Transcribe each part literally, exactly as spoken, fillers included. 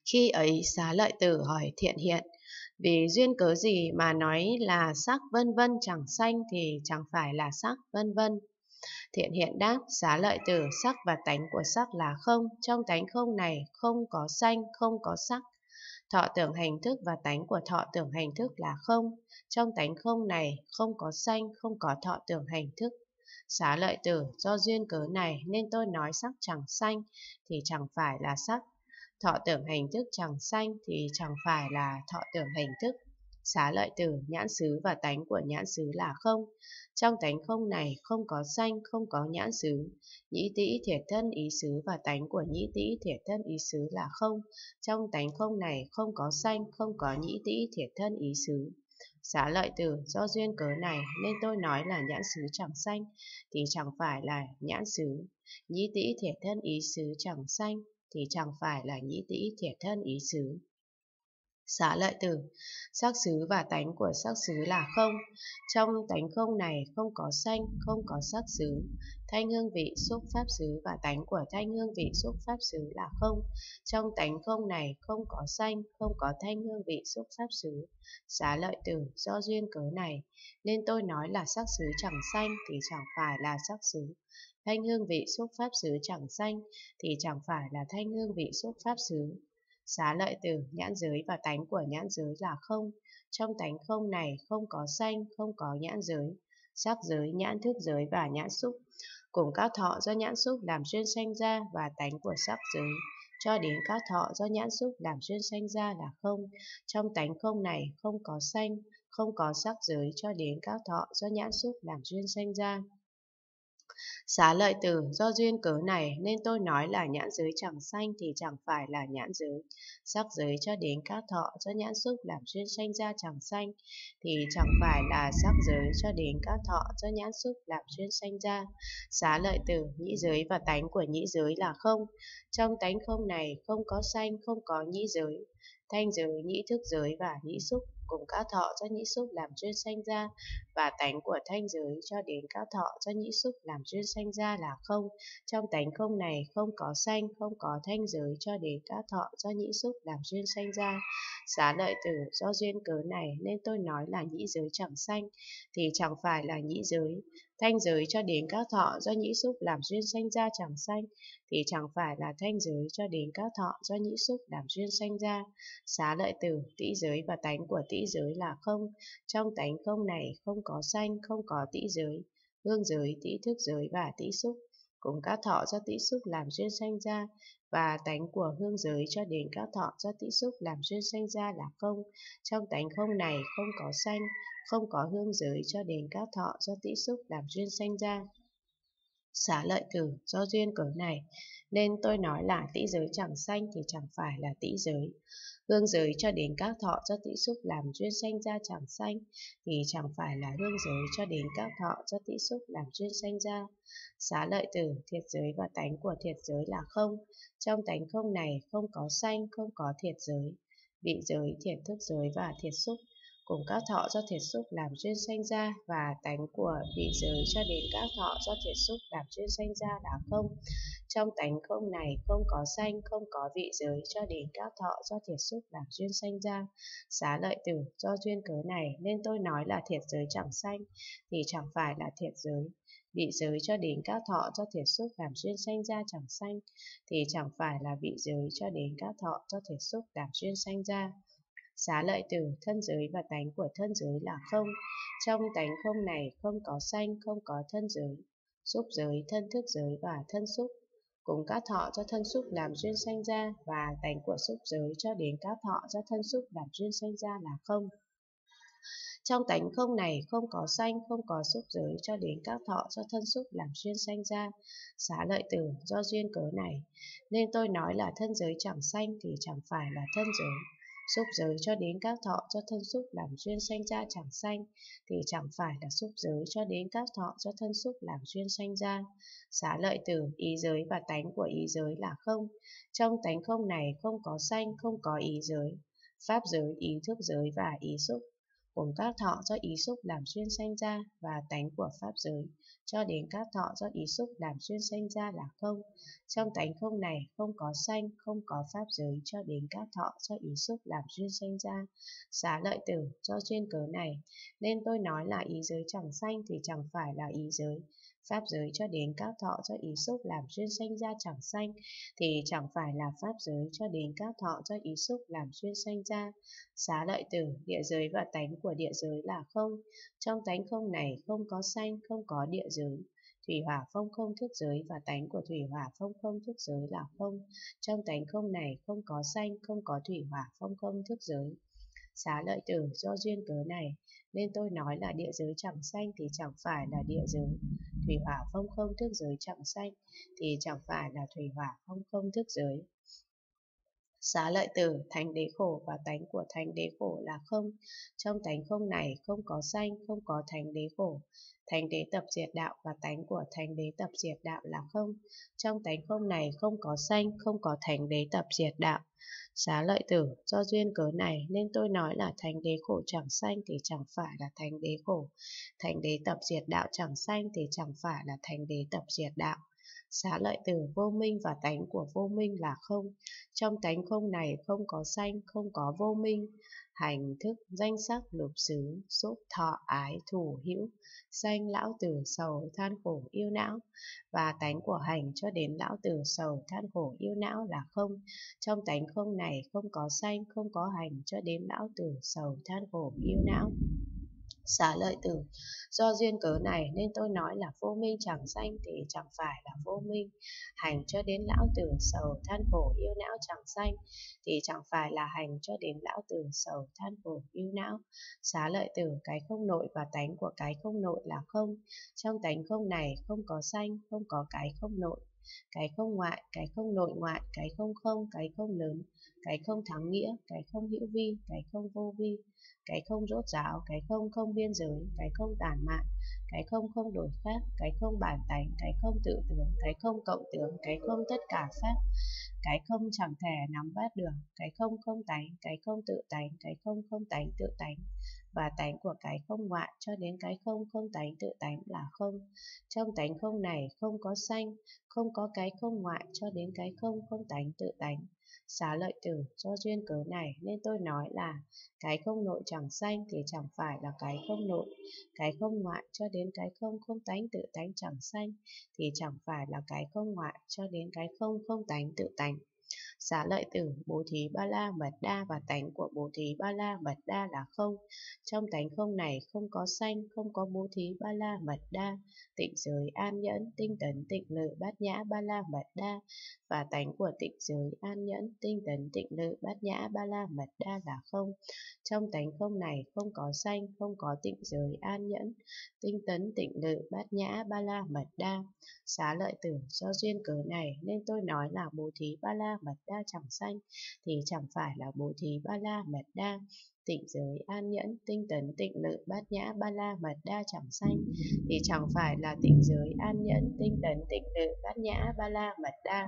Khi ấy Xá Lợi Tử hỏi Thiện Hiện, vì duyên cớ gì mà nói là sắc vân vân chẳng sanh thì chẳng phải là sắc vân vân. Thiện Hiện đáp, Xá Lợi Tử, sắc và tánh của sắc là không, trong tánh không này không có sanh, không có sắc. Thọ tưởng hành thức và tánh của thọ tưởng hành thức là không, trong tánh không này không có sanh, không có thọ tưởng hành thức. Xá Lợi Tử, do duyên cớ này nên tôi nói sắc chẳng sanh thì chẳng phải là sắc, thọ tưởng hành thức chẳng sanh thì chẳng phải là thọ tưởng hành thức. Xá Lợi Tử, nhãn xứ và tánh của nhãn xứ là không, trong tánh không này không có sanh, không có nhãn xứ. Nhĩ tĩ thiệt thân ý xứ và tánh của nhĩ tĩ thiệt thân ý xứ là không, trong tánh không này không có sanh, không có nhĩ tĩ thiệt thân ý xứ. Xá Lợi Tử, do duyên cớ này nên tôi nói là nhãn xứ chẳng sanh thì chẳng phải là nhãn xứ, nhĩ tĩ thiệt thân ý xứ chẳng sanh thì chẳng phải là nhĩ tĩ thiệt thân ý xứ. Xá Lợi Tử, sắc xứ và tánh của sắc xứ là không, trong tánh không này không có sanh, không có sắc xứ. Thanh hương vị xúc pháp xứ và tánh của thanh hương vị xúc pháp xứ là không, trong tánh không này không có sanh, không có thanh hương vị xúc pháp xứ. Xá Lợi Tử, do duyên cớ này nên tôi nói là sắc xứ chẳng sanh thì chẳng phải là sắc xứ, thanh hương vị xúc pháp xứ chẳng sanh thì chẳng phải là thanh hương vị xúc pháp xứ. Xá Lợi Tử, nhãn giới và tánh của nhãn giới là không, trong tánh không này không có sanh, không có nhãn giới. Sắc giới, nhãn thức giới và nhãn xúc cùng các thọ do nhãn xúc làm duyên sanh ra và tánh của sắc giới cho đến các thọ do nhãn xúc làm duyên sanh ra là không, trong tánh không này không có sanh, không có sắc giới cho đến các thọ do nhãn xúc làm duyên sanh ra. Xá Lợi Tử, do duyên cớ này nên tôi nói là nhãn giới chẳng sanh thì chẳng phải là nhãn giới, sắc giới cho đến các thọ do nhãn xúc làm duyên sanh ra chẳng sanh thì chẳng phải là sắc giới cho đến các thọ do nhãn xúc làm duyên sanh ra. Xá Lợi Tử, nhĩ giới và tánh của nhĩ giới là không, trong tánh không này không có sanh, không có nhĩ giới. Thanh giới, nhĩ thức giới và nhĩ xúc cùng các thọ do nhĩ xúc làm duyên sanh ra và tánh của thanh giới cho đến các thọ do nhĩ xúc làm duyên sanh ra là không, trong tánh không này không có sanh, không có thanh giới cho đến các thọ do nhĩ xúc làm duyên sanh ra. Xá Lợi Tử, do duyên cớ này nên tôi nói là nhĩ giới chẳng sanh thì chẳng phải là nhĩ giới, thanh giới cho đến các thọ do nhĩ xúc làm duyên sanh ra chẳng sanh thì chẳng phải là thanh giới cho đến các thọ do nhĩ xúc làm duyên sanh ra. Xá Lợi Tử, tĩ giới và tánh của tĩ giới là không, trong tánh không này không có sanh, không có tĩ giới. Hương giới, tĩ thức giới và tĩ xúc cùng các thọ do tĩ xúc làm duyên sanh ra và tánh của hương giới cho đến các thọ do tĩ xúc làm duyên sanh ra là không, trong tánh không này không có sanh, không có hương giới cho đến các thọ do tĩ xúc làm duyên sanh ra. Xá Lợi Tử, do duyên cớ này nên tôi nói là tĩ giới chẳng sanh thì chẳng phải là tĩ giới, hương giới cho đến các thọ do tĩ xúc làm duyên sanh ra chẳng sanh thì chẳng phải là hương giới cho đến các thọ do tĩ xúc làm duyên sanh ra. Xá Lợi Tử, thiệt giới và tánh của thiệt giới là không, trong tánh không này không có sanh, không có thiệt giới. Vị giới, thiệt thức giới và thiệt xúc cùng các thọ do thiệt xúc làm duyên sanh ra và tánh của vị giới cho đến các thọ do thiệt xúc làm duyên sanh ra là không, trong tánh không này không có sanh, không có vị giới cho đến các thọ do thiệt xúc làm duyên sanh ra. Xá Lợi Tử, do duyên cớ này nên tôi nói là thiệt giới chẳng sanh thì chẳng phải là thiệt giới, vị giới cho đến các thọ do thiệt xúc làm duyên sanh ra chẳng sanh thì chẳng phải là vị giới cho đến các thọ do thiệt xúc làm duyên sanh ra. Xá Lợi Tử, thân giới và tánh của thân giới là không, trong tánh không này không có sanh, không có thân giới. Xúc giới, thân thức giới và thân xúc cùng các thọ do thân xúc làm duyên sanh ra và tánh của xúc giới cho đến các thọ do thân xúc làm duyên sanh ra là không, trong tánh không này không có sanh, không có xúc giới cho đến các thọ do thân xúc làm duyên sanh ra. Xá Lợi Tử, do duyên cớ này nên tôi nói là thân giới chẳng sanh thì chẳng phải là thân giới, xúc giới cho đến các thọ do thân xúc làm duyên sanh ra chẳng sanh thì chẳng phải là xúc giới cho đến các thọ do thân xúc làm duyên sanh ra. Xá Lợi Tử, ý giới và tánh của ý giới là không, trong tánh không này không có sanh, không có ý giới. Pháp giới, ý thức giới và ý xúc cùng các thọ do ý xúc làm duyên sanh ra, và tánh của pháp giới cho đến các thọ do ý xúc làm duyên sanh ra là không. Trong tánh không này không có sanh, không có pháp giới cho đến các thọ do ý xúc làm duyên sanh ra. Xá lợi tử, do duyên cớ này nên tôi nói là ý giới chẳng sanh thì chẳng phải là ý giới. Pháp giới cho đến các thọ do ý xúc làm duyên sanh ra chẳng sanh thì chẳng phải là pháp giới cho đến các thọ do ý xúc làm duyên sanh ra. Xá lợi tử, địa giới và tánh của địa giới là không. Trong tánh không này không có sanh, không có địa giới. Thủy hỏa phong không thức giới và tánh của thủy hỏa phong không thức giới là không. Trong tánh không này không có sanh, không có thủy hỏa phong không thức giới. Xá lợi tử, do duyên cớ này nên tôi nói là địa giới chẳng sanh thì chẳng phải là địa giới. Thủy hỏa phong không thức giới chẳng sanh thì chẳng phải là thủy hỏa phong không thức giới. Xá lợi tử, thánh đế khổ và tánh của thánh đế khổ là không. Trong tánh không này không có sanh, không có thánh đế khổ. Thánh đế tập diệt đạo và tánh của thánh đế tập diệt đạo là không. Trong tánh không này không có sanh, không có thánh đế tập diệt đạo. Xá lợi tử, do duyên cớ này nên tôi nói là thánh đế khổ chẳng sanh thì chẳng phải là thánh đế khổ. Thánh đế tập diệt đạo chẳng sanh thì chẳng phải là thánh đế tập diệt đạo. Xá lợi tử, vô minh và tánh của vô minh là không. Trong tánh không này không có sanh, không có vô minh. Hành thức, danh sắc, lục xứ, xúc, thọ, ái, thủ, hữu, sanh, lão tử, sầu, than khổ, yêu não. Và tánh của hành cho đến lão tử, sầu, than khổ, yêu não là không. Trong tánh không này không có sanh, không có hành cho đến lão tử, sầu, than khổ, yêu não. Xá lợi tử, do duyên cớ này nên tôi nói là vô minh chẳng sanh thì chẳng phải là vô minh. Hành cho đến lão tử, sầu, than khổ, yêu não chẳng sanh thì chẳng phải là hành cho đến lão tử, sầu, than khổ, yêu não. Xá lợi tử, cái không nội và tánh của cái không nội là không. Trong tánh không này không có sanh, không có cái không nội. Cái không ngoại, cái không nội ngoại, cái không không, cái không lớn, cái không thắng nghĩa, cái không hữu vi, cái không vô vi, cái không rốt ráo, cái không không biên giới, cái không tản mạn, cái không không đổi khác, cái không bản tánh, cái không tự tướng, cái không cộng tướng, cái không tất cả pháp, cái không chẳng thể nắm bắt được, cái không không tánh, cái không tự tánh, cái không không tánh tự tánh, và tánh của cái không ngoại cho đến cái không không tánh tự tánh là không. Trong tánh không này không có sanh, không có cái không ngoại cho đến cái không không tánh tự tánh. Xá lợi tử, do duyên cớ này nên tôi nói là cái không nội chẳng sanh thì chẳng phải là cái không nội. Cái không ngoại cho đến cái không không tánh tự tánh chẳng sanh thì chẳng phải là cái không ngoại cho đến cái không không tánh tự tánh. Xá lợi tử, bố thí ba la mật đa và tánh của bố thí ba la mật đa là không. Trong tánh không này không có sanh, không có bố thí ba la mật đa, tịnh giới, an nhẫn, tinh tấn, tịnh lự, bát nhã ba la mật đa, và tánh của tịnh giới, an nhẫn, tinh tấn, tịnh lự, bát nhã ba la mật đa là không. Trong tánh không này không có sanh, không có tịnh giới, an nhẫn, tinh tấn, tịnh lự, bát nhã ba la mật đa. Xá lợi tử, do duyên cớ này nên tôi nói là bố thí ba la mật đa chẳng sanh thì chẳng phải là bố thí ba la mật đa. Tịnh giới, an nhẫn, tinh tấn, tịnh lự, bát nhã ba la mật đa chẳng sanh thì chẳng phải là tịnh giới, an nhẫn, tinh tấn, tịnh lự, bát nhã ba la mật đa.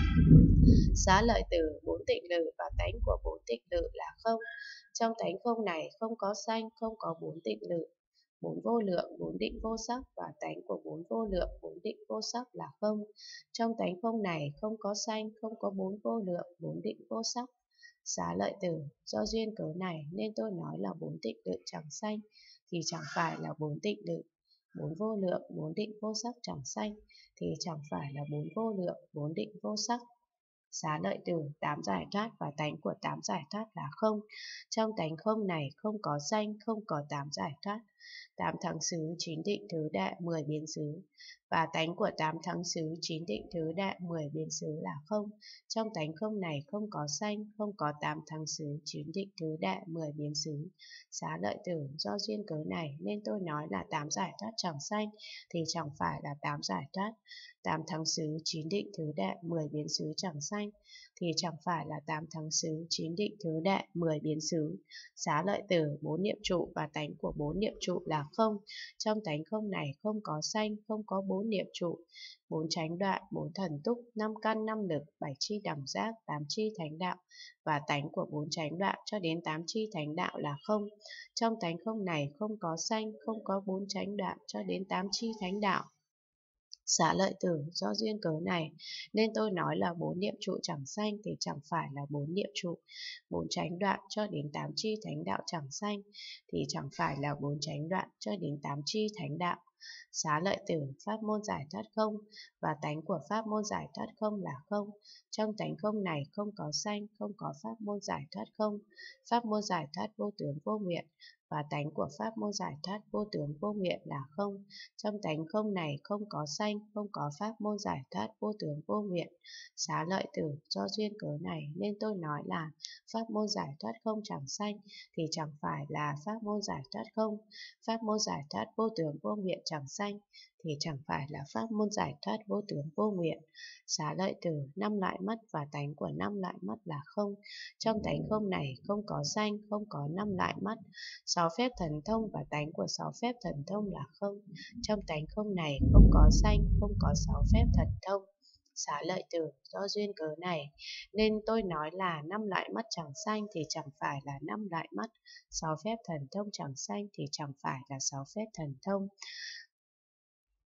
Xá lợi tử, bốn tịnh lự và tánh của bốn tịnh lự là không. Trong tánh không này không có sanh, không có bốn tịnh lự. Bốn vô lượng, bốn định vô sắc và tánh của bốn vô lượng, bốn định vô sắc là không. Trong tánh không này không có sanh, không có bốn vô lượng, bốn định vô sắc. Xá lợi tử, do duyên cớ này nên tôi nói là bốn tịnh lự chẳng sanh thì chẳng phải là bốn tịnh lự. Bốn vô lượng, bốn định vô sắc chẳng sanh thì chẳng phải là bốn vô lượng, bốn định vô sắc. Xá lợi tử, tám giải thoát và tánh của tám giải thoát là không. Trong tánh không này không có sanh, không có tám giải thoát. Tám thắng xứ, chín định thứ đại, mười biến xứ, và tánh của tám thắng xứ, chín định thứ đại, mười biến xứ là không. Trong tánh không này không có sanh, không có tám thắng xứ, chín định thứ đại, mười biến xứ. Xá lợi tử, do duyên cớ này nên tôi nói là tám giải thoát chẳng sanh thì chẳng phải là tám giải thoát. Tám thắng xứ, chín định thứ đại, mười biến xứ chẳng sanh thì chẳng phải là tám thắng xứ, chín định thứ đệ, mười biến xứ. Xá lợi tử, bốn niệm trụ và tánh của bốn niệm trụ là không. Trong tánh không này không có sanh, không có bốn niệm trụ, bốn chánh đoạn, bốn thần túc, năm căn năm lực, bảy chi đẳng giác, tám chi thánh đạo và tánh của bốn chánh đoạn cho đến tám chi thánh đạo là không. Trong tánh không này không có sanh, không có bốn chánh đoạn cho đến tám chi thánh đạo. Xá lợi tử, do duyên cớ này nên tôi nói là bốn niệm trụ chẳng sanh thì chẳng phải là bốn niệm trụ, bốn chánh đoạn cho đến tám chi thánh đạo chẳng sanh thì chẳng phải là bốn chánh đoạn cho đến tám chi thánh đạo. Xá lợi tử, pháp môn giải thoát không và tánh của pháp môn giải thoát không là không. Trong tánh không này không có sanh, không có pháp môn giải thoát không. Pháp môn giải thoát vô tướng vô nguyện và tánh của pháp môn giải thoát vô tướng vô nguyện là không. Trong tánh không này không có sanh, không có pháp môn giải thoát vô tướng vô nguyện. Xá lợi tử, do duyên cớ này nên tôi nói là pháp môn giải thoát không chẳng sanh thì chẳng phải là pháp môn giải thoát không. Pháp môn giải thoát vô tướng vô nguyện chẳng sanh thì chẳng phải là pháp môn giải thoát vô tướng vô nguyện. Xá lợi tử, năm loại mắt và tánh của năm loại mắt là không. Trong tánh không này không có sanh, không có năm loại mắt. Sáu phép thần thông và tánh của sáu phép thần thông là không. Trong tánh không này không có sanh, không có sáu phép thần thông. Xá lợi tử, do duyên cớ này nên tôi nói là năm loại mắt chẳng sanh thì chẳng phải là năm loại mắt. Sáu phép thần thông chẳng sanh thì chẳng phải là sáu phép thần thông.